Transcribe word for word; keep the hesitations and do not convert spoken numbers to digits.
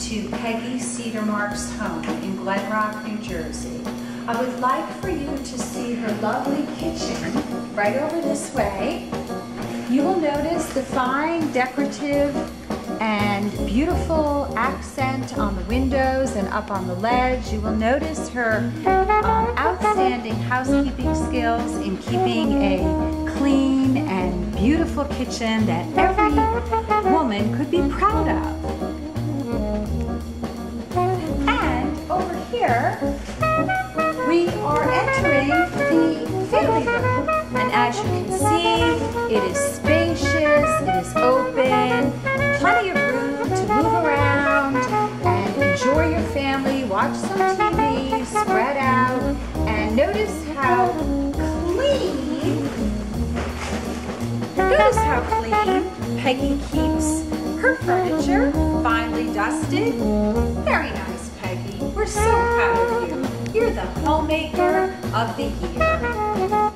to Peggy Cedarmark's home in Glen Rock, New Jersey. I would like for you to see her lovely kitchen right over this way. You will notice the fine decorative and beautiful accent on the windows and up on the ledge. You will notice her um, outstanding housekeeping skills in keeping a clean and beautiful kitchen that every woman could be proud of. And over here, we are entering the family room. And as you can see, it is spacious, it is open, plenty of room to move around and enjoy your family, watch some T V, spread out, and notice how clean, notice how clean Peggy keeps her furniture, finely dusted. Very nice, Peggy. We're so proud of you. You're the homemaker of the year.